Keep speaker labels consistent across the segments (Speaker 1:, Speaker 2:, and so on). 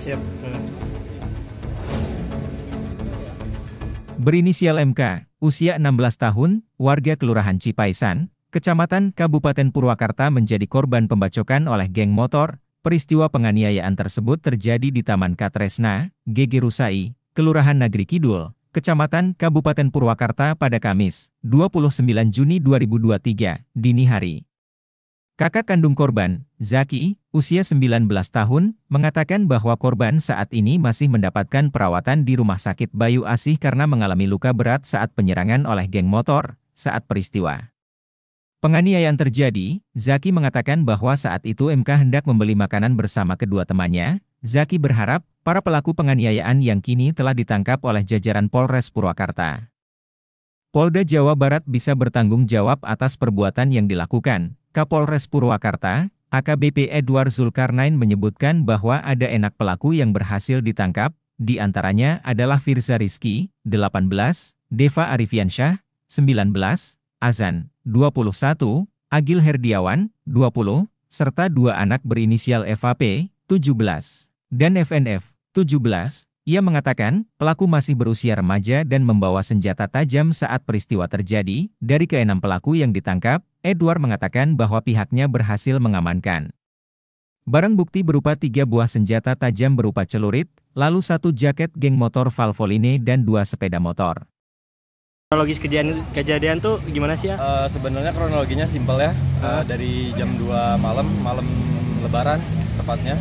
Speaker 1: Siap.
Speaker 2: Berinisial MK, usia 16 tahun, warga Kelurahan Cipaisan, Kecamatan Kabupaten Purwakarta menjadi korban pembacokan oleh geng motor. Peristiwa penganiayaan tersebut terjadi di Taman Katresna, GG Rusai, Kelurahan Nagri Kidul, Kecamatan Kabupaten Purwakarta pada Kamis, 29 Juni 2023, dini hari. Kakak kandung korban, Zaki, usia 19 tahun, mengatakan bahwa korban saat ini masih mendapatkan perawatan di Rumah Sakit Bayu Asih karena mengalami luka berat saat penyerangan oleh geng motor saat peristiwa penganiayaan terjadi. Zaki mengatakan bahwa saat itu MK hendak membeli makanan bersama kedua temannya. Zaki berharap para pelaku penganiayaan yang kini telah ditangkap oleh jajaran Polres Purwakarta, Polda Jawa Barat bisa bertanggung jawab atas perbuatan yang dilakukan. Kapolres Purwakarta, AKBP Edward Zulkarnain menyebutkan bahwa ada enak pelaku yang berhasil ditangkap, di antaranya adalah Firza Rizky, 18, Deva Arifiansyah, 19, Azan, 21, Agil Herdiawan, 20, serta dua anak berinisial FAP, 17, dan FNF, 17. Ia mengatakan, pelaku masih berusia remaja dan membawa senjata tajam saat peristiwa terjadi. Dari keenam pelaku yang ditangkap, Edward mengatakan bahwa pihaknya berhasil mengamankan barang bukti berupa 3 buah senjata tajam berupa celurit, lalu 1 jaket geng motor Valvoline dan 2 sepeda motor.
Speaker 1: Kronologis kejadian tuh gimana sih ya?
Speaker 3: Sebenarnya kronologinya simpel ya. Dari jam 2 malam lebaran tepatnya,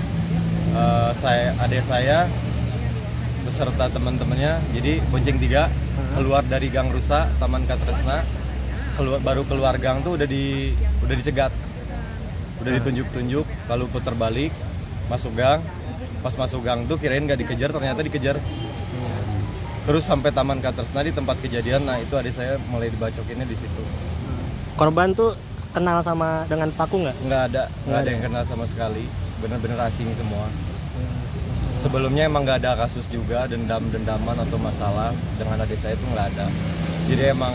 Speaker 3: adik saya beserta teman-temannya, jadi bonceng 3 keluar dari Gang Rusa, Taman Katresna, baru keluar gang tuh udah dicegat, udah ditunjuk-tunjuk, lalu putar balik, masuk gang. Pas masuk gang tuh kirain nggak dikejar, ternyata dikejar. Terus sampai Taman Katresna di tempat kejadian, nah itu adik saya mulai dibacokinnya di situ.
Speaker 1: Korban tuh kenal dengan pelaku nggak?
Speaker 3: Nggak ada yang kenal sama sekali, bener-bener asing semua. Sebelumnya emang nggak ada kasus juga, dendaman atau masalah dengan adik saya itu nggak ada. Jadi emang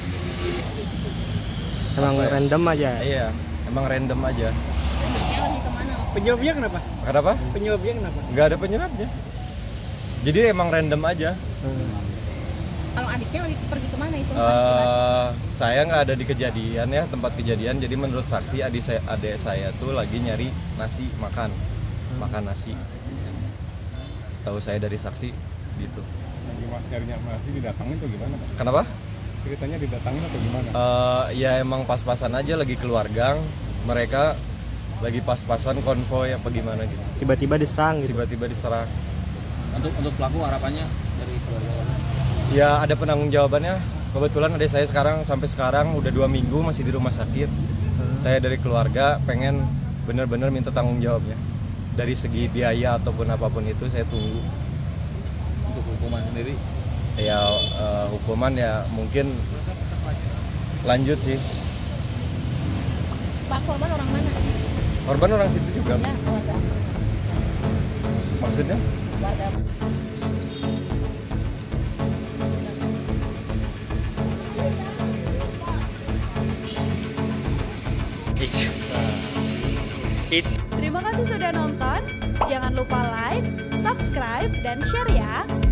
Speaker 1: random aja?
Speaker 3: Iya, emang random aja.
Speaker 4: Penyebabnya kenapa?
Speaker 3: Kenapa?
Speaker 4: Penyebabnya kenapa?
Speaker 3: Nggak ada penyebabnya. Jadi emang random aja.
Speaker 5: Kalau adiknya lagi pergi kemana itu?
Speaker 3: Saya nggak ada di kejadian ya, tempat kejadian. Jadi menurut saksi adik saya tuh lagi nyari nasi makan nasi. Tahu saya dari saksi gitu.
Speaker 6: Nyarinya nasi didatangin atau gimana, Pak?
Speaker 3: Kenapa?
Speaker 6: Ceritanya didatangin atau gimana?
Speaker 3: Ya emang pas-pasan aja lagi keluar gang. Mereka lagi pas-pasan konvoy apa gimana gitu.
Speaker 1: Tiba-tiba diserang gitu?
Speaker 3: Tiba-tiba diserang.
Speaker 4: Untuk pelaku harapannya dari keluarga?
Speaker 3: Ya ada penanggung jawabannya. Kebetulan adik saya sampai sekarang udah 2 minggu masih di rumah sakit. Saya dari keluarga pengen bener-bener minta tanggung jawabnya. Dari segi biaya ataupun apapun itu saya tunggu.
Speaker 4: Untuk hukuman sendiri?
Speaker 3: Ya hukuman ya mungkin lanjut sih.
Speaker 5: Pak, korban orang mana?
Speaker 3: Korban orang situ juga.
Speaker 5: Ya, keluarga.
Speaker 3: Maksudnya?
Speaker 5: Keluarga.
Speaker 7: Terima kasih sudah nonton. Jangan lupa like, subscribe, dan share ya.